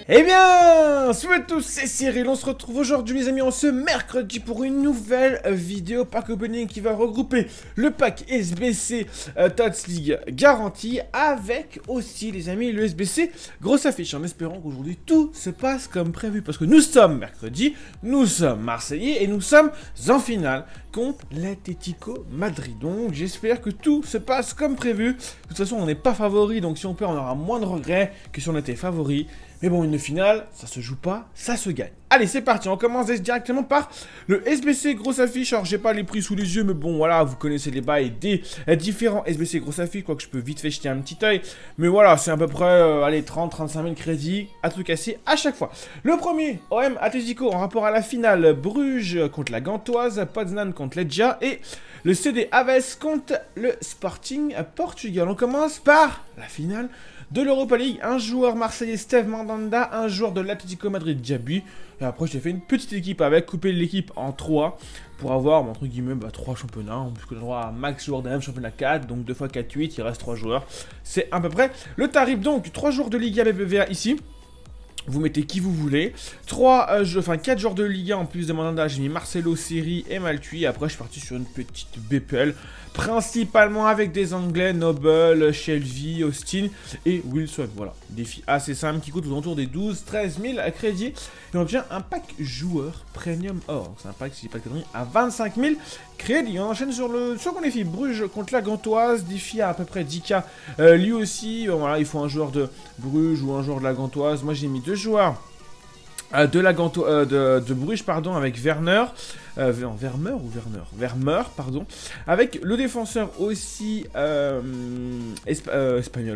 Eh bien, salut à tous, c'est Cyril, on se retrouve aujourd'hui les amis en ce mercredi pour une nouvelle vidéo pack opening qui va regrouper le pack SBC TOTS League garantie avec aussi les amis le SBC grosse affiche en espérant qu'aujourd'hui tout se passe comme prévu parce que nous sommes mercredi, nous sommes Marseillais et nous sommes en finale contre l'Atlético Madrid. Donc j'espère que tout se passe comme prévu. De toute façon on n'est pas favori donc si on perd on aura moins de regrets que si on était favori. Mais bon, une finale, ça se joue pas, ça se gagne. Allez, c'est parti, on commence directement par le SBC grosse affiche. Alors, j'ai pas les prix sous les yeux, mais bon, voilà, vous connaissez les bails des différents SBC grosse affiche, quoique je peux vite fait jeter un petit œil. Mais voilà, c'est à peu près, allez, 30-35 000 crédits à tout casser à chaque fois. Le premier, OM Atlético, en rapport à la finale, Bruges contre la Gantoise, Poznan contre Legia et le CD Aves contre le Sporting Portugal. On commence par la finale de l'Europa League, un joueur marseillais Steve Mandanda, un joueur de l'Atlético Madrid Diaby, et après j'ai fait une petite équipe avec, couper l'équipe en 3 pour avoir entre guillemets 3 championnats, puisque j'ai droit à max joueurs d'un championnat 4, donc 2 x 4, 8, il reste 3 joueurs, c'est à peu près le tarif. Donc 3 joueurs de Liga BBVA ici. Vous mettez qui vous voulez. 4 joueurs de Liga en plus de Mandanda. J'ai mis Marcelo, Seri et Maltui. Après, je suis parti sur une petite BPL. Principalement avec des Anglais, Noble, Shelby, Austin et Wilson. Voilà, défi assez simple qui coûte aux alentours des 12-13 000 crédits. Et on obtient un pack joueur Premium Or. C'est un pack, si je dis pas de conneries, à 25 000 crédits. On enchaîne sur le second défi. Bruges contre la Gantoise. Défi à peu près 10K. Lui aussi, voilà, il faut un joueur de Bruges ou un joueur de la Gantoise. Moi, j'ai mis 2 joueurs de Bruges, pardon, avec Werner. Vermeer, pardon. Avec le défenseur aussi espagnol,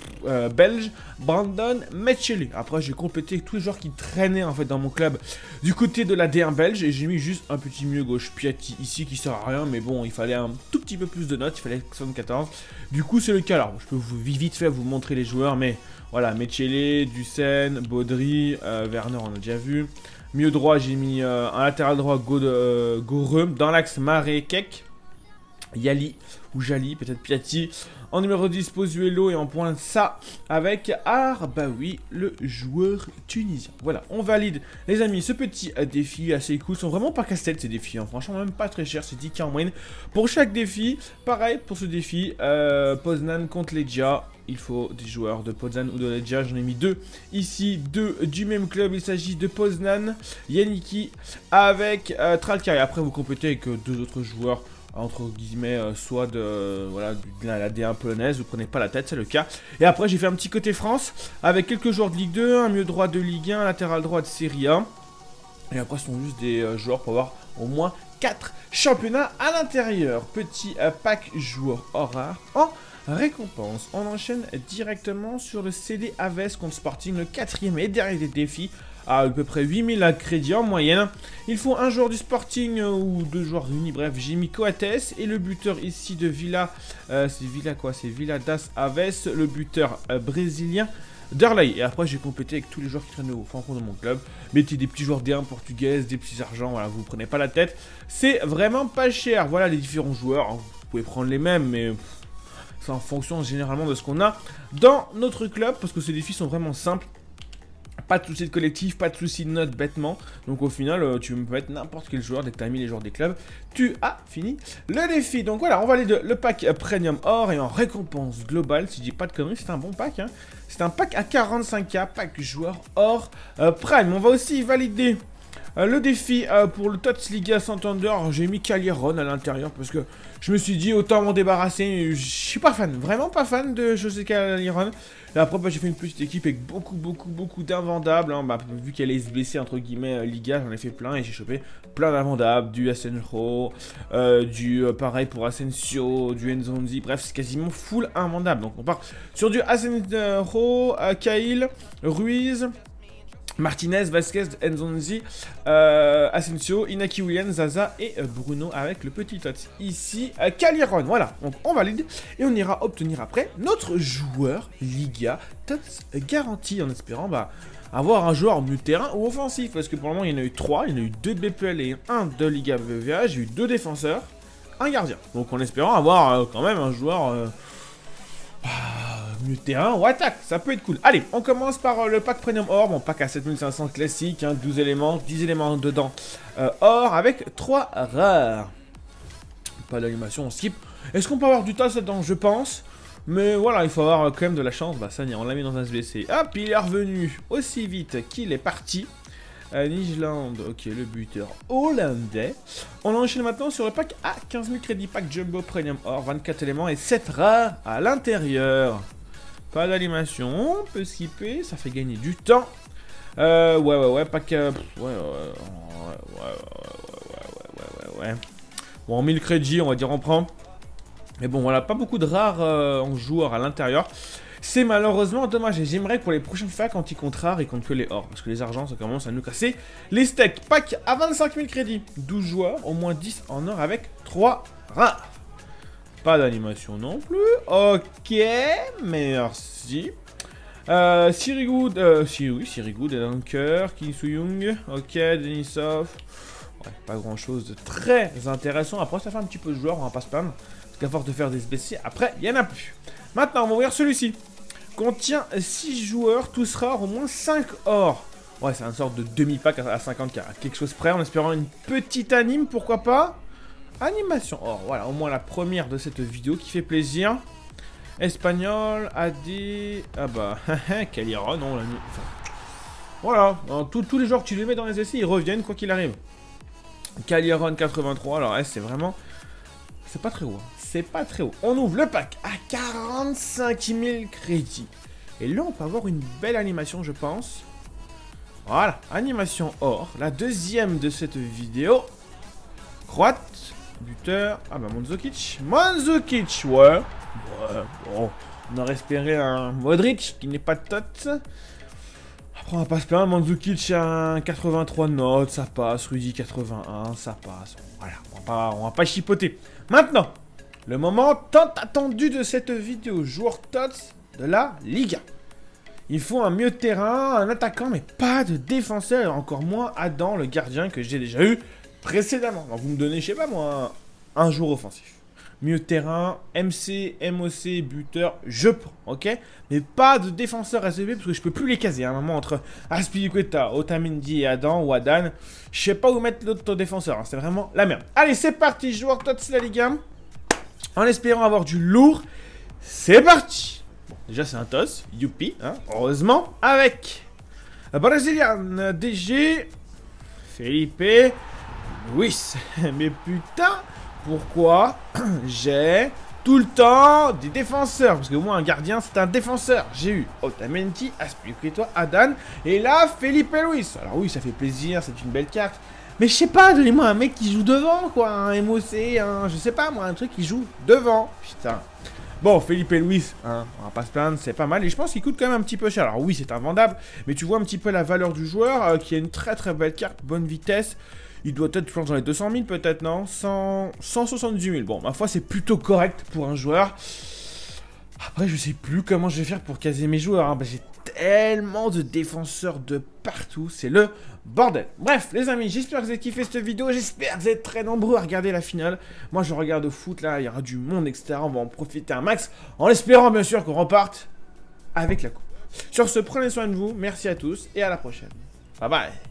belge, Brandon Metchele. Après, j'ai complété tous les joueurs qui traînaient en fait dans mon club du côté de la D1 belge. Et j'ai mis juste un petit milieu gauche, Piatti, ici, qui sert à rien. Mais bon, il fallait un tout petit peu plus de notes. Il fallait 74. Du coup, c'est le cas là. Je peux vous vite fait vous montrer les joueurs. Mais voilà, Metchele, Dussen, Baudry, Werner, on a déjà vu. Milieu droit, j'ai mis un latéral droit Goreux. Dans l'axe, Maré, Kek, Yali ou Jali, peut-être Piatti. En numéro 10, Pozuelo et en pointe ça avec Arbaoui, le joueur tunisien. Voilà, on valide, les amis, ce petit défi assez cool. Ils sont vraiment pas casse-tête ces défis, hein. Franchement, même pas très cher, c'est 10K en moyenne. Pour chaque défi, pareil pour ce défi, Poznan contre Legia. Il faut des joueurs de Poznan ou de Legia. J'en ai mis 2 ici, 2 du même club. Il s'agit de Poznan, Yannicki avec Tralkari. Après, vous complétez avec 2 autres joueurs, entre guillemets, soit de la D1 polonaise. Vous prenez pas la tête, c'est le cas. Et après, j'ai fait un petit côté France avec quelques joueurs de Ligue 2, un milieu droit de Ligue 1, un latéral droit de Serie A. Et après, ce sont juste des joueurs pour avoir au moins 4 championnats à l'intérieur. Petit pack joueur hors rare en récompense. On enchaîne directement sur le CD Aves contre Sporting, le 4e et dernier des défis, à peu près 8000 crédits en moyenne. Il faut un joueur du Sporting ou 2 joueurs unis, bref, j'ai mis Coates et le buteur ici de Villa, c'est Villa quoi, c'est Villa das Aves, le buteur brésilien Derlei. Et après j'ai complété avec tous les joueurs qui traînent au fond de mon club. Mettez des petits joueurs D1 portugaises, des petits argents, voilà, vous prenez pas la tête, c'est vraiment pas cher. Voilà les différents joueurs, hein. Vous pouvez prendre les mêmes mais c'est en fonction généralement de ce qu'on a dans notre club, parce que ces défis sont vraiment simples. Pas de soucis de collectif, pas de soucis de notes bêtement. Donc au final, tu peux mettre n'importe quel joueur. Dès que tu as mis les joueurs des clubs, tu as fini le défi. Donc voilà, on valide le pack Premium Or. Et en récompense globale, si je dis pas de conneries, c'est un bon pack, hein. C'est un pack à 45K, pack joueur Or Prime. On va aussi valider le défi pour le TOTS Liga Santander. J'ai mis Calieron à l'intérieur parce que je me suis dit autant m'en débarrasser. Je suis pas fan, vraiment pas fan de José Calieron. Et après, j'ai fait une petite équipe avec beaucoup d'invendables. Hein. Vu qu'elle est SBC entre guillemets Liga, j'en ai fait plein et j'ai chopé plein d'invendables. Du Asenjo, pareil pour Asensio, du Nzonzi. Bref, c'est quasiment full invendable. Donc on part sur du Asenjo, Cahill, Ruiz, Martinez, Vasquez, Nzonzi, Asensio, Inaki Williams, Zaza et Bruno avec le petit tot. Ici, Calieron. Voilà, donc on valide et on ira obtenir après notre joueur Liga TOTS garanti en espérant avoir un joueur au milieu de terrain ou offensif. Parce que pour le moment, il y en a eu 3. Il y en a eu 2 de BPL et 1 de Liga BBVA. J'ai eu 2 défenseurs, un gardien. Donc en espérant avoir quand même un joueur mieux terrain ou attaque, ça peut être cool. Allez, on commence par le pack Premium Or, mon pack à 7500 classique, hein, 12 éléments, 10 éléments dedans or avec 3 rares. Pas d'animation, on skip. Est-ce qu'on peut avoir du tas là-dedans? Je pense. Mais voilà, il faut avoir quand même de la chance. Bah ça y est, on l'a mis dans un SBC. Hop, il est revenu aussi vite qu'il est parti. Nijland, ok, le buteur hollandais. On enchaîne maintenant sur le pack à 15 000 crédits. Pack Jumbo Premium Or, 24 éléments et 7 rares à l'intérieur. Pas d'animation, on peut skipper, ça fait gagner du temps. Ouais, pack... Ouais. Bon, 1000 crédits, on va dire, on prend. Mais bon, voilà, pas beaucoup de rares en joueurs à l'intérieur. C'est malheureusement dommage. Et j'aimerais que pour les prochaines fois, quand ils comptent rares, ils comptent que les ors. Parce que les argents, ça commence à nous casser les steaks. Pack à 25 000 crédits. 12 joueurs, au moins 10 en or avec 3 rares. Pas d'animation non plus. Ok, merci. Sirigoud, Sirigoud, Dunker, Kim Soo-young. Ok, Denisov. Ouais, pas grand chose de très intéressant. Après, ça fait un petit peu de joueurs, on va pas se plaindre. Parce qu'à force de faire des SBC, après, il y en a plus. Maintenant, on va ouvrir celui-ci. Contient 6 joueurs, tous rares, au moins 5 or. Ouais, c'est une sorte de demi-pack à 50k. Quelque chose près, en espérant une petite anime, pourquoi pas. Animation or, voilà, au moins la première de cette vidéo qui fait plaisir. Espagnol, AD... Ah bah, Calira, non, la nuit... Enfin, voilà, tous les joueurs que tu les mets dans les essais, ils reviennent quoi qu'il arrive. Caliron 83, alors c'est vraiment... C'est pas très haut, hein. C'est pas très haut. On ouvre le pack à 45 000 crédits. Et là, on peut avoir une belle animation, je pense. Voilà, animation or. La deuxième de cette vidéo. Croate, buteur... Ah bah, Mandzukic. Mandzukic, ouais. Bon, on aurait espéré un Modric qui n'est pas de tot. Après, on va pas se plaindre, Mandzukic a un 83 notes, ça passe. Rudy 81, ça passe. Voilà, on va pas chipoter. Maintenant, le moment tant attendu de cette vidéo. Joueur TOTS de la Liga. Il faut un milieu de terrain, un attaquant, mais pas de défenseur. Et encore moins Adam, le gardien que j'ai déjà eu précédemment. Alors, vous me donnez, je sais pas moi, un joueur offensif. Milieu de terrain, MC, MOC, buteur, je prends, ok? Mais pas de défenseur SVP parce que je peux plus les caser. À un moment entre Azpilicueta, Otamendi et Adam ou Adan, je sais pas où mettre l'autre défenseur. Hein, c'est vraiment la merde. Allez, c'est parti, joueur TOTS la Liga. En espérant avoir du lourd, c'est parti. Bon, déjà c'est un TOTS, youpi, hein, heureusement, avec Brésilien, DG, Felipe, Luis. Mais putain... Pourquoi j'ai tout le temps des défenseurs? Parce que moi, un gardien, c'est un défenseur. J'ai eu Otamendi, Azpilicueta, Adan, et là, Felipe Luis. Alors oui, ça fait plaisir, c'est une belle carte. Mais je sais pas, donnez-moi un mec qui joue devant, quoi. Un MOC, je sais pas, moi, un truc qui joue devant. Putain. Bon, Felipe Luis, hein, on va pas se plaindre, c'est pas mal. Et je pense qu'il coûte quand même un petit peu cher. Alors oui, c'est invendable, mais tu vois un petit peu la valeur du joueur, qui a une très très belle carte, bonne vitesse. Il doit être, je pense, dans les 200 000 peut-être, non? 178 000. Bon, ma foi, c'est plutôt correct pour un joueur. Après, je sais plus comment je vais faire pour caser mes joueurs. Hein. Bah, j'ai tellement de défenseurs de partout. C'est le bordel. Bref, les amis, j'espère que vous avez kiffé cette vidéo. J'espère que vous êtes très nombreux à regarder la finale. Moi, je regarde au foot, là. Il y aura du monde, etc. On va en profiter un max. En espérant, bien sûr, qu'on reparte avec la coupe. Sur ce, prenez soin de vous. Merci à tous et à la prochaine. Bye bye.